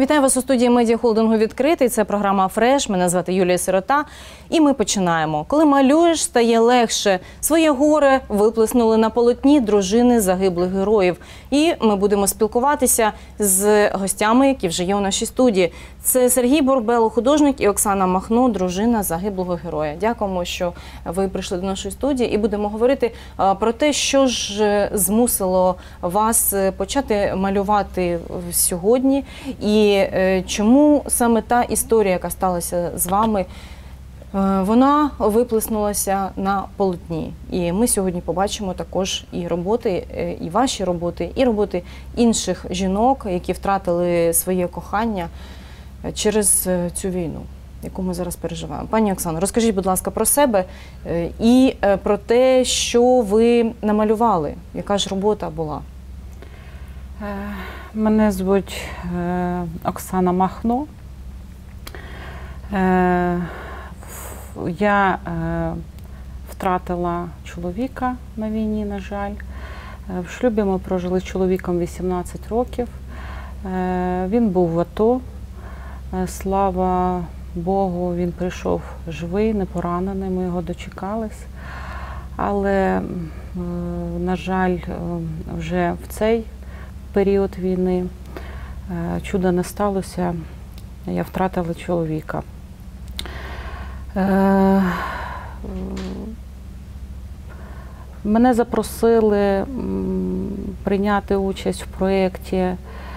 Вітаю вас у студії медіахолдингу «Відкритий». Це програма «Фреш». Мене звати Юлія Сирота. І ми починаємо. Коли малюєш, стає легше. Своє горе виплеснули на полотні дружини загиблих героїв. І ми будемо спілкуватися з гостями, які вже є у нашій студії. Це Сергій Борбело, художник, і Оксана Махно, дружина загиблого героя. Дякуємо, що ви прийшли до нашої студії. І будемо говорити про те, що ж змусило вас почати малювати сьогодні. І чому саме та історія, яка сталася з вами, вона виплеснулася на полотні. І ми сьогодні побачимо також і роботи, і ваші роботи, і роботи інших жінок, які втратили своє кохання через цю війну, яку ми зараз переживаємо. Пані Оксано, розкажіть, будь ласка, про себе і про те, що ви намалювали, яка ж робота була. Мене звуть Оксана Махно. Я втратила чоловіка на війні, на жаль. В шлюбі ми прожили з чоловіком 18 років. Він був в АТО. Слава Богу, він прийшов живий, не поранений, ми його дочекались. Але, на жаль, вже в цей період війни чуда не сталося, я втратила чоловіка. Мене запросили прийняти участь в проєкті,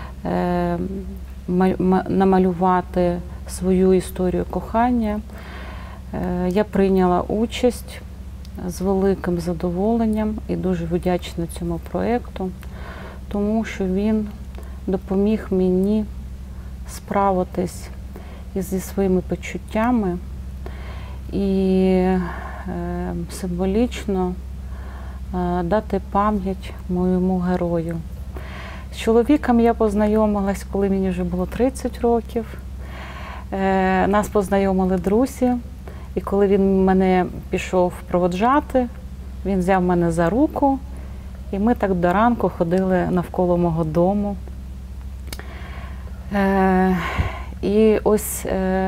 намалювати свою історію кохання. Я прийняла участь з великим задоволенням і дуже вдячна цьому проєкту, тому що він допоміг мені справитись зі своїми почуттями і символічно дати пам'ять моєму герою. З чоловіком я познайомилась, коли мені вже було 30 років. Нас познайомили друзі, і коли він мене пішов проводжати, він взяв мене за руку, і ми так до ранку ходили навколо мого дому. І ось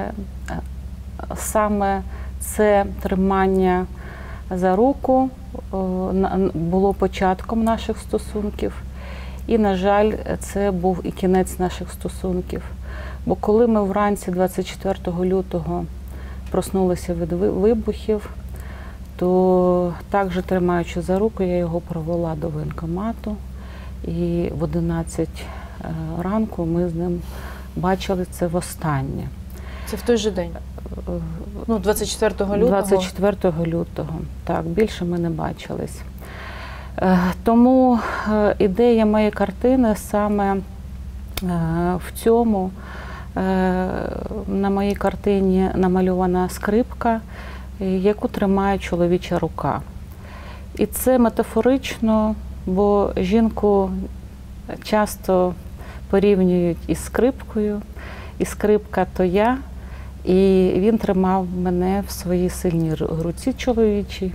саме це тримання за руку було початком наших стосунків. І, на жаль, це був і кінець наших стосунків. Бо коли ми вранці 24 лютого проснулися від вибухів, то також тримаючи за руку, я його провела до воєнкомату. І в 11 ранку ми з ним бачили це востаннє. Це в той же день? Ну, 24 лютого? 24 лютого, так, більше ми не бачились. Тому ідея моєї картини саме в цьому. На моїй картині намальована скрипка, яку тримає чоловіча рука. І це метафорично, бо жінку часто порівнюють із скрипкою, і скрипка – то я, і він тримав мене в своїй сильній руці чоловічій.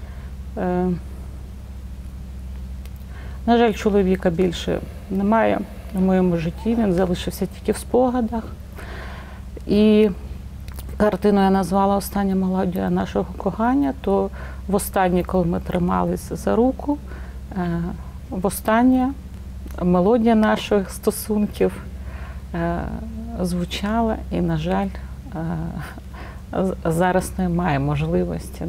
На жаль, чоловіка більше немає в моєму житті, він залишився тільки в спогадах. І картину я назвала «Остання мелодія нашого кохання», то востаннє, коли ми трималися за руку, востаннє мелодія наших стосунків звучала, і, на жаль, зараз немає можливості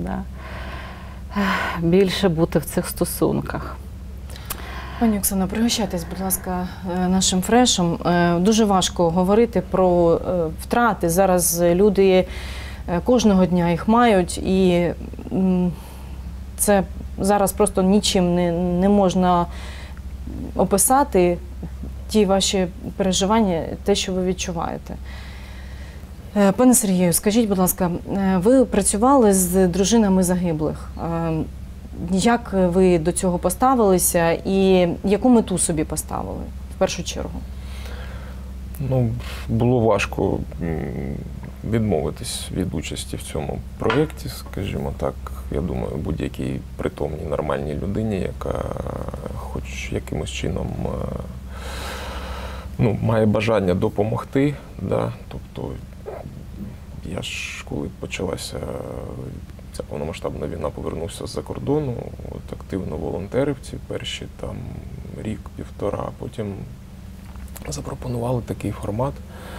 більше бути в цих стосунках. Пані Оксано, пригощайтесь, будь ласка, нашим фрешем. Дуже важко говорити про втрати. Зараз люди кожного дня їх мають, і це зараз просто нічим не можна описати ті ваші переживання, те, що ви відчуваєте. Пане Сергію, скажіть, будь ласка, ви працювали з дружинами загиблих. Як ви до цього поставилися і яку мету собі поставили в першу чергу? Ну, було важко відмовитись від участі в цьому проєкті, скажімо так. Я думаю, будь-якій притомній, нормальній людині, яка хоч якимось чином має бажання допомогти. Да? Тобто я ж, коли почалася ця повномасштабна війна, повернувся з-за кордону, активно волонтерив ці перші там рік-півтора, потім запропонували такий формат.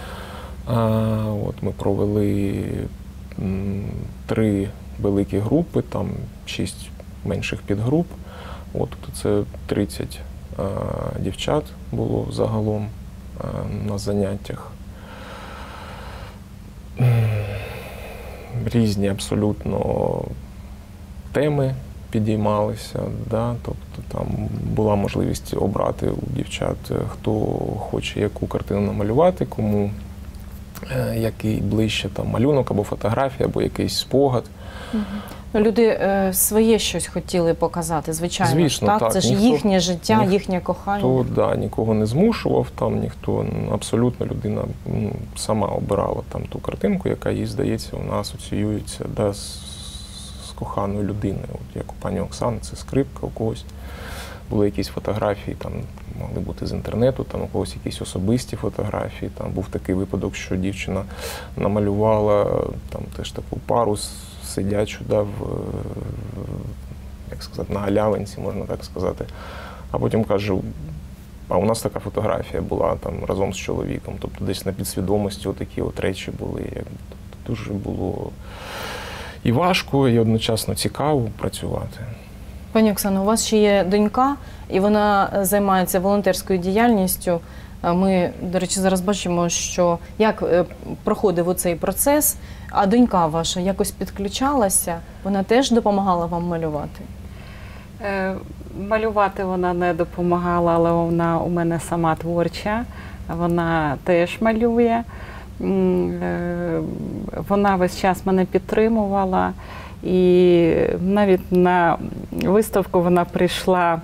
Ми провели 3 великі групи, там 6 менших підгруп. Це 30 дівчат було загалом на заняттях. Різні абсолютно теми підіймалися, да? Тобто там була можливість обрати у дівчат, хто хоче яку картину намалювати, кому який ближче там малюнок або фотографія, або якийсь спогад. Люди своє щось хотіли показати, звичайно. Звісно, так. Це ж їхнє життя, їхнє кохання. Ніхто нікого не змушував, там ніхто, абсолютно людина сама обирала там ту картинку, яка їй, здається, вона асоціюється з коханою людиною. Як у пані Оксани, це скрипка, у когось були якісь фотографії, там могли бути з інтернету, там у когось якісь особисті фотографії. Там був такий випадок, що дівчина намалювала там теж таку пару сидячу, як сказати, на галявинці, можна так сказати. А потім каже, а у нас така фотографія була там разом з чоловіком. Тобто десь на підсвідомості такі речі були. Тобто дуже було і важко, і одночасно цікаво працювати. Пані Оксано, у вас ще є донька, і вона займається волонтерською діяльністю. Ми, до речі, зараз бачимо, що як проходив оцей процес, а донька ваша якось підключалася, вона теж допомагала вам малювати? Малювати вона не допомагала, але вона у мене сама творча, вона теж малює. Вона весь час мене підтримувала, і навіть на виставку вона прийшла.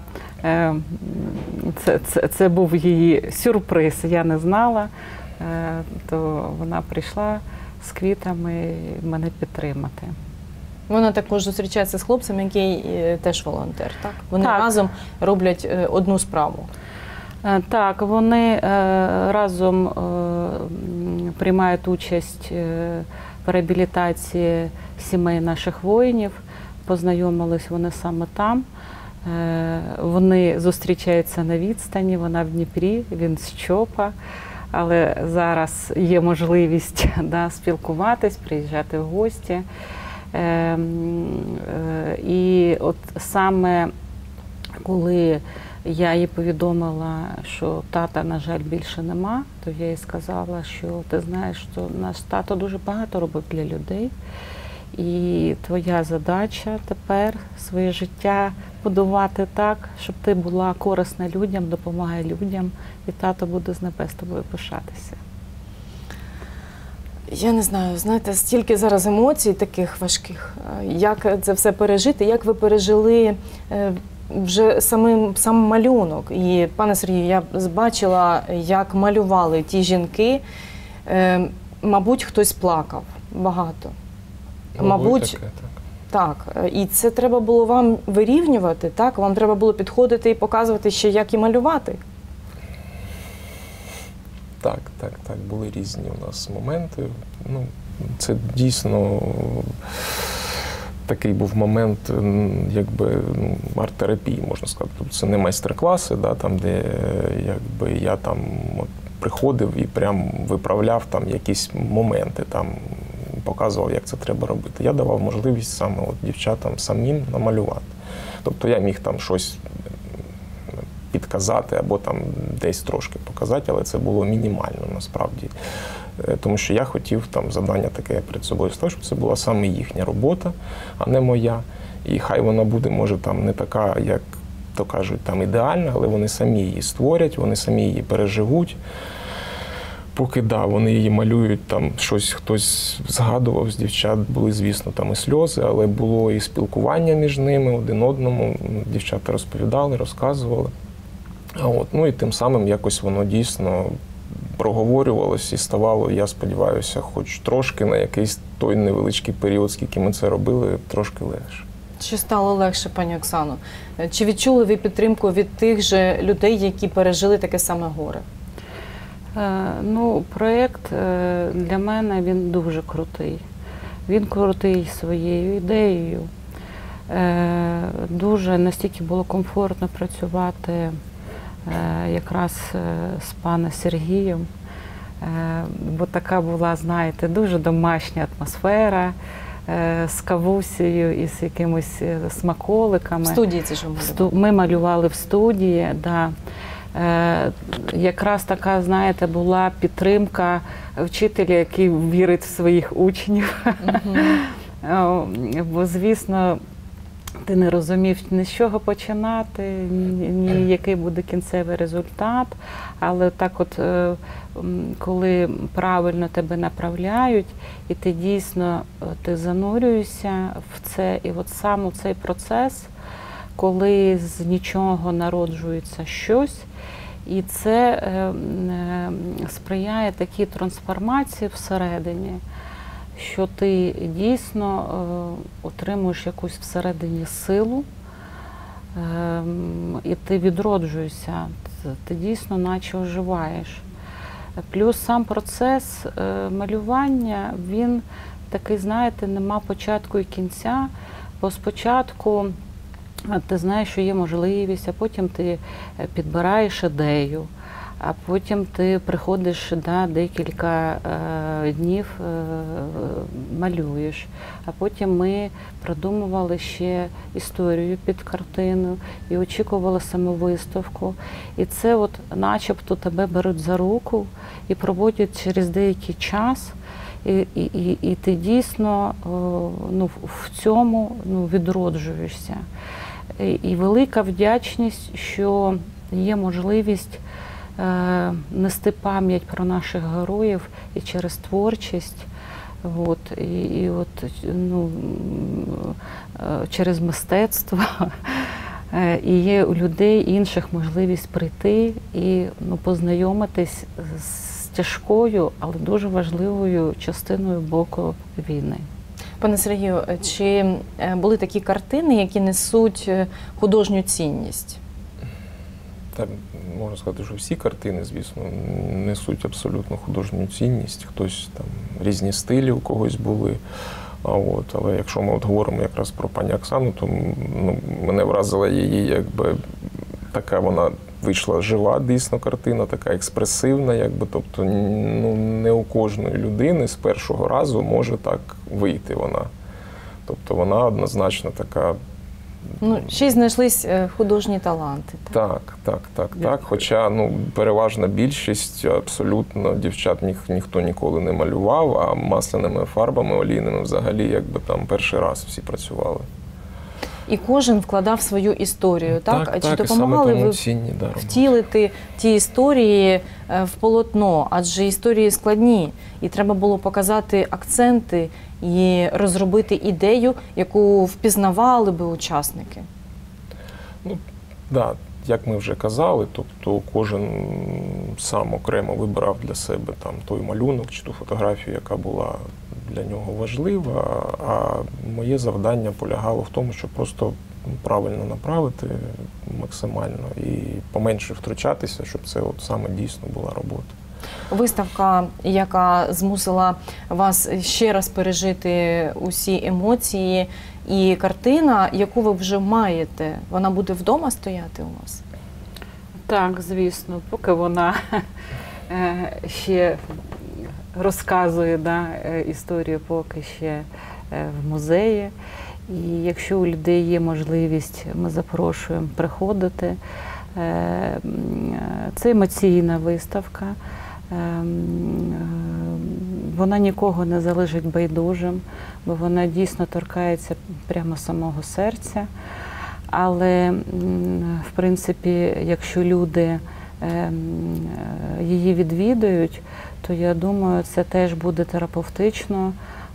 Це був її сюрприз, я не знала, то вона прийшла з квітами мене підтримати. Вона також зустрічається з хлопцем, який теж волонтер, так? Вони так. разом роблять одну справу. Так, вони разом приймають участь в реабілітації сімей наших воїнів. Познайомились вони саме там. Вони зустрічаються на відстані, вона в Дніпрі, він з Чопа, але зараз є можливість спілкуватись, приїжджати в гості. І от саме коли я їй повідомила, що тата, на жаль, більше нема, то я їй сказала, що ти знаєш, що наш тато дуже багато робив для людей. І твоя задача тепер своє життя будувати так, щоб ти була корисна людям, допомагай людям, і тато буде з небес тобою пишатися. Я не знаю, знаєте, стільки зараз емоцій таких важких. Як це все пережити, як ви пережили вже сам малюнок. І, пане Сергію, я бачила, як малювали ті жінки. Мабуть, хтось плакав багато. Мабуть, так. І це треба було вам вирівнювати, так? Вам треба було підходити і показувати ще, як і малювати. Так. Були різні у нас моменти. Це дійсно такий був момент, якби, арт-терапії, можна сказати. Тобто це не майстер-класи, там, де якби я там приходив і прям виправляв там якісь моменти, там, показував, як це треба робити. Я давав можливість саме дівчатам самим намалювати. Тобто я міг там щось підказати або там десь трошки показати, але це було мінімально насправді. Тому що я хотів там завдання таке перед собою ставити, щоб це була саме їхня робота, а не моя. І хай вона буде, може, там не така, як то кажуть, там ідеальна, але вони самі її створять, вони самі її переживуть. Поки вони її малюють, там щось хтось згадував з дівчат, були, звісно, там і сльози, але було і спілкування між ними, один одному. Дівчата розповідали, розказували. І тим самим якось воно дійсно проговорювалось і ставало, я сподіваюся, хоч трошки на якийсь той невеличкий період, скільки ми це робили, трошки легше. Чи стало легше, пані Оксано? Чи відчули ви підтримку від тих же людей, які пережили таке саме горе? Ну, проєкт для мене він дуже крутий. Він крутий своєю ідеєю. Дуже настільки було комфортно працювати якраз з паном Сергієм, бо така була, знаєте, дуже домашня атмосфера з кавусею і з якимись смаколиками. В студії це ж ви малювали? Ми малювали в студії, да. Якраз така, знаєте, була підтримка вчителя, який вірить в своїх учнів. Бо, звісно, ти не розумів, ні з чого починати, ні який буде кінцевий результат. Але так от, коли правильно тебе направляють, і ти дійсно ти занурюєшся в це, і от саме цей процес, коли з нічого народжується щось, і це сприяє такій трансформації всередині, що ти дійсно отримуєш якусь всередині силу, і ти відроджуєшся, ти дійсно наче оживаєш. Плюс сам процес малювання, він такий, знаєте, нема початку і кінця, бо спочатку ти знаєш, що є можливість, а потім ти підбираєш ідею, а потім ти приходиш, да, декілька днів малюєш. А потім ми продумували ще історію під картину і очікували саму виставку. І це от начебто тебе беруть за руку і проводять через деякий час. І ти дійсно ну, в цьому ну, відроджуєшся. І велика вдячність, що є можливість нести пам'ять про наших героїв і через творчість, от, і от, ну, через мистецтво. І є у людей інших можливість прийти і ну, познайомитись з тяжкою, але дуже важливою частиною боку війни. Пане Сергію, чи були такі картини, які несуть художню цінність? Так, можна сказати, що всі картини, звісно, несуть абсолютно художню цінність. Хтось там різні стилі у когось були. Але якщо ми от говоримо якраз про пані Оксану, то ну, мене вразила її, якби така вона вийшла жива, дійсно, картина, така експресивна, якби, тобто ну, не у кожної людини з першого разу може так вийти вона. Тобто вона однозначно така. Ну, ще й знайшлись художні таланти. Так. Хоча ну, переважна більшість абсолютно дівчат ніхто ніколи не малював, а масляними фарбами, олійними взагалі якби там перший раз всі працювали. І кожен вкладав свою історію, так? Так, чи і допомагали саме тому ви цінні, да, втілити ті історії в полотно? Адже історії складні, і треба було показати акценти і розробити ідею, яку впізнавали би учасники. Ну, да, як ми вже казали, тобто кожен сам окремо вибирав для себе там той малюнок чи ту фотографію, яка була для нього важлива, а моє завдання полягало в тому, щоб просто правильно направити максимально і поменше втручатися, щоб це от саме дійсно була робота. Виставка, яка змусила вас ще раз пережити усі емоції, і картина, яку ви вже маєте, вона буде вдома стояти у вас? Так, звісно, поки вона ще розказує, да, історію, поки ще в музеї. І якщо у людей є можливість, ми запрошуємо приходити. Це емоційна виставка. Вона нікого не залишить байдужим, бо вона дійсно торкається прямо самого серця. Але, в принципі, якщо люди її відвідують, то я думаю, це теж буде терапевтично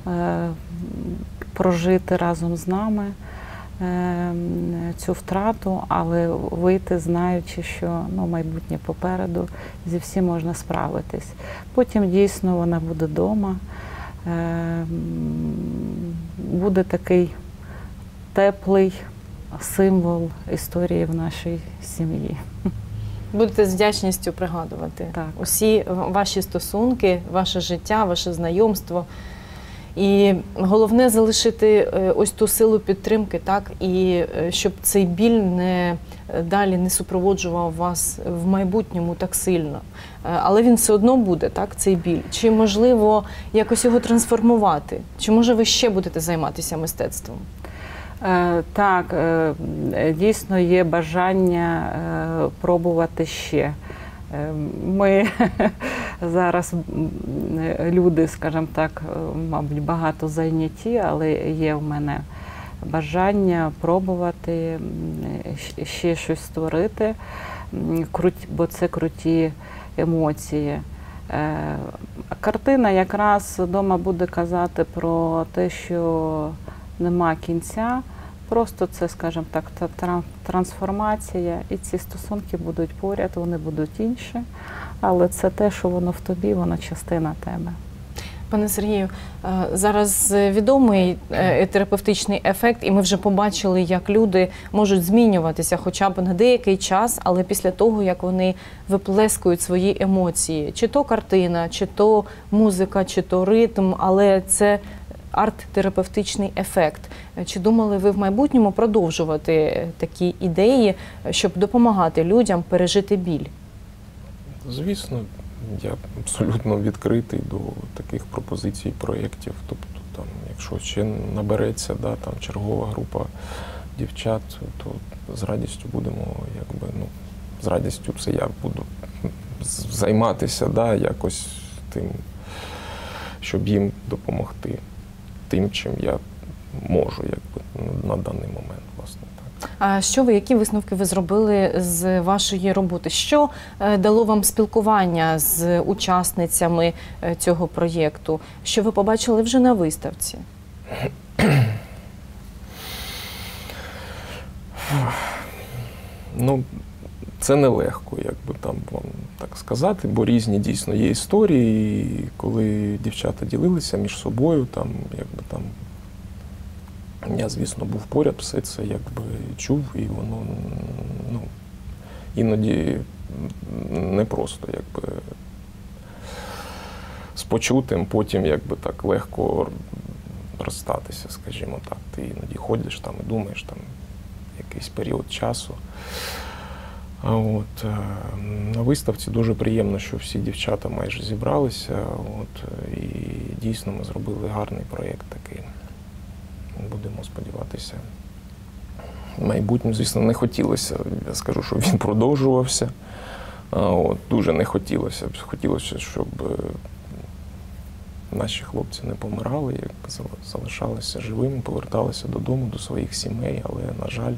прожити разом з нами цю втрату, але вийти, знаючи, що ну, майбутнє попереду, зі всім можна справитись. Потім дійсно вона буде вдома, буде такий теплий символ історії в нашій сім'ї. Будете з вдячністю пригадувати Так. усі ваші стосунки, ваше життя, ваше знайомство. І головне залишити ось ту силу підтримки, так, і щоб цей біль далі не супроводжував вас в майбутньому так сильно. Але він все одно буде, так, цей біль. Чи можливо якось його трансформувати? Чи може ви ще будете займатися мистецтвом? Так, дійсно є бажання пробувати ще. Ми зараз люди, скажімо так, мабуть, багато зайняті, але є в мене бажання пробувати ще щось створити, бо це круті емоції. Картина якраз вдома буде казати про те, що нема кінця, просто це, скажімо так, трансформація, і ці стосунки будуть поряд, вони будуть інші, але це те, що воно в тобі, воно частина тебе. Пане Сергію, зараз відомий терапевтичний ефект, і ми вже побачили, як люди можуть змінюватися хоча б на деякий час, але після того, як вони виплескують свої емоції. Чи то картина, чи то музика, чи то ритм, але це арт-терапевтичний ефект. Чи думали ви в майбутньому продовжувати такі ідеї, щоб допомагати людям пережити біль? Звісно, я абсолютно відкритий до таких пропозицій, проєктів. Тобто, там, якщо ще набереться, да, там, чергова група дівчат, то з радістю будемо, якби, ну, з радістю це я буду займатися, да, якось тим, щоб їм допомогти тим, чим я можу, якби, на даний момент, власне. А які висновки ви зробили з вашої роботи? Що дало вам спілкування з учасницями цього проєкту? Що ви побачили вже на виставці? Ну, це нелегко, якби там вам так сказати, бо різні дійсно є історії, і коли дівчата ділилися між собою, там, якби там, я, звісно, був поряд, все це якби чув, і воно, ну, іноді не просто, якби, з почутим, потім, якби, так легко розстатися, скажімо так. Ти іноді ходиш там і думаєш там якийсь період часу. А от на виставці дуже приємно, що всі дівчата майже зібралися, от, і дійсно ми зробили гарний проєкт такий. Будемо сподіватися. В майбутньому, звісно, не хотілося, я скажу, щоб він продовжувався. От, дуже не хотілося. Хотілося, щоб наші хлопці не помирали, якби залишалися живими, поверталися додому, до своїх сімей, але, на жаль,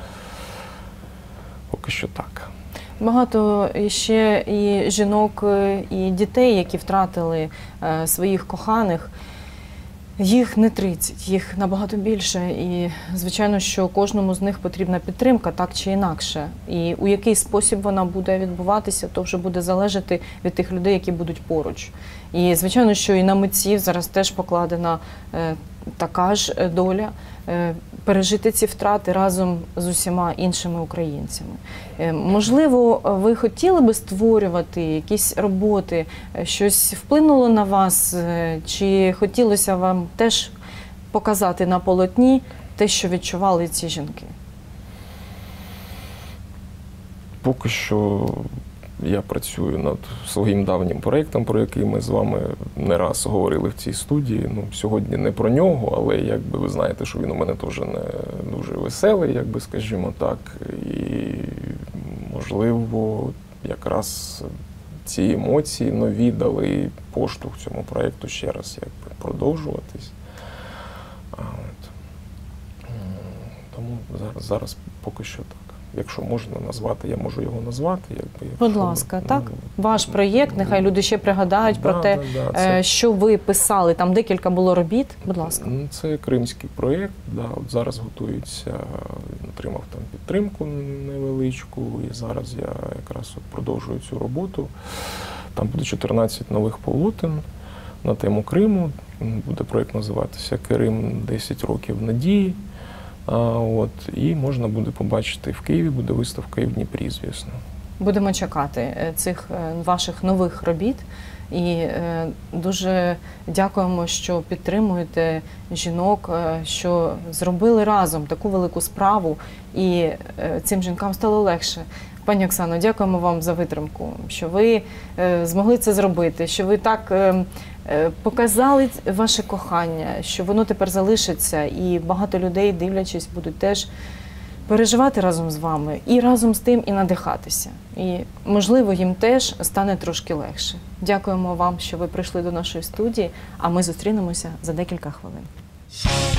поки що так. Багато ще і жінок, і дітей, які втратили своїх коханих. Їх не 30, їх набагато більше, і, звичайно, що кожному з них потрібна підтримка, так чи інакше. І у який спосіб вона буде відбуватися, то вже буде залежати від тих людей, які будуть поруч. І, звичайно, що і на митців зараз теж покладена така ж доля пережити ці втрати разом з усіма іншими українцями. Можливо, ви хотіли би створювати якісь роботи, щось вплинуло на вас, чи хотілося вам теж показати на полотні те, що відчували ці жінки? Поки що я працюю над своїм давнім проєктом, про який ми з вами не раз говорили в цій студії. Ну, сьогодні не про нього, але якби ви знаєте, що він у мене теж не дуже веселий, якби, скажімо так. І, можливо, якраз ці емоції нові дали поштовх цьому проєкту ще раз якби продовжуватись. Тому зараз поки що так. Якщо можна назвати, я можу його назвати. Якби, будь ласка, так? Ваш проєкт, нехай люди ще пригадають про те, це... що ви писали. Там декілька було робіт. Будь ласка. Це кримський проєкт. Да, от зараз готується, отримав там підтримку невеличку, і зараз я якраз от продовжую цю роботу. Там буде 14 нових полотен на тему Криму. Буде проєкт називатися «Крим. 10 років надії». І можна буде побачити в Києві, буде виставка і в Дніпрі, звісно. Будемо чекати цих ваших нових робіт. І дуже дякуємо, що підтримуєте жінок, що зробили разом таку велику справу, і цим жінкам стало легше. Пані Оксано, дякуємо вам за витримку, що ви змогли це зробити, що ви так показали ваше кохання, що воно тепер залишиться, і багато людей, дивлячись, будуть теж переживати разом з вами і разом з тим і надихатися. І, можливо, їм теж стане трошки легше. Дякуємо вам, що ви прийшли до нашої студії, а ми зустрінемося за декілька хвилин.